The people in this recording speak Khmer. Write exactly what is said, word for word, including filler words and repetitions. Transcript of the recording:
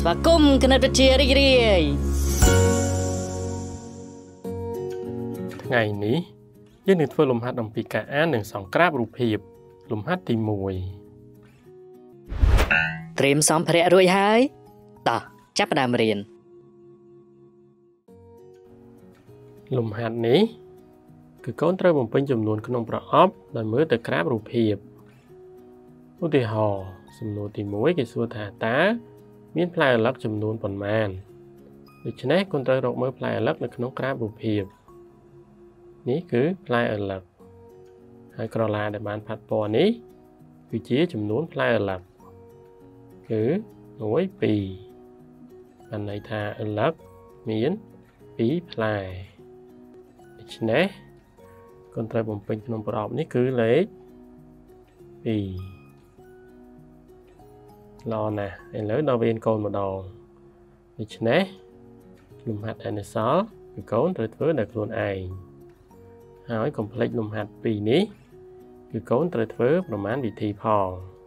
và cùng cái này chia đi đi ngày níยื่นหนึ่งធ្វើលំហាត់អំពីការអាននិងសង្ក្រាបរូបភាពលំហាត់ទីមួយត្រៀមសម្ភារៈរួចហើយតោះចាប់ផ្ដើមរៀនលំហាត់នេះគឺកូនត្រូវបំពេញចំនួនក្នុងប្រអប់ដោយមើលទៅក្រាបរូបភាពឧទាហរណ៍សំណួរទីមួយគេសួរថាតើមានផ្លែឪឡឹកចំនួនប៉ុន្មានដូច្នេះកូនត្រូវរកមើលផ្លែឪឡឹកនៅក្នុងក្រាបរូបភាពនេះគឺផ្លែឪឡឹកហើយក្រឡាដែលបានផាត់ពណ៌នេះគឺជាចំនួនផ្លែឪឡឹកគឺមួយ ពីរ បានន័យថាឪឡឹកមានពីរផ្លែដូច្នេះកូនត្រូវបំពេញក្នុងប្រអប់នេះគឺលេខពីរ ល្អណាស់ឥឡូវដល់វេនកូនម្ដងដូច្នេះលំហាត់អនុសល់គឺកូនត្រូវធ្វើដោយខ្លួនឯងហើយកុំភ្លេចលំហាត់ពីរនេះគឺកូនត្រូវធ្វើប្រមាណវិធីផង